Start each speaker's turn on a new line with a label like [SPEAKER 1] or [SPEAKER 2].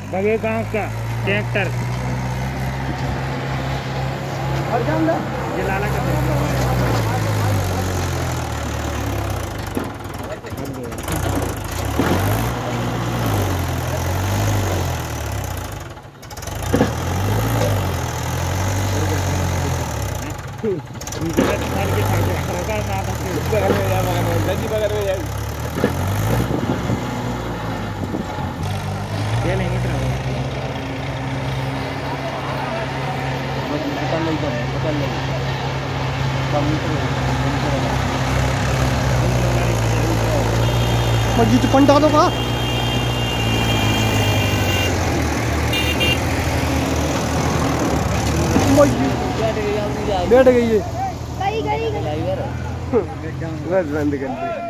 [SPEAKER 1] बगे गांव का ट्रैक्टर जलाला का
[SPEAKER 2] मस्जिद पंडा तो कहा बैठ गई है बंद कर दी।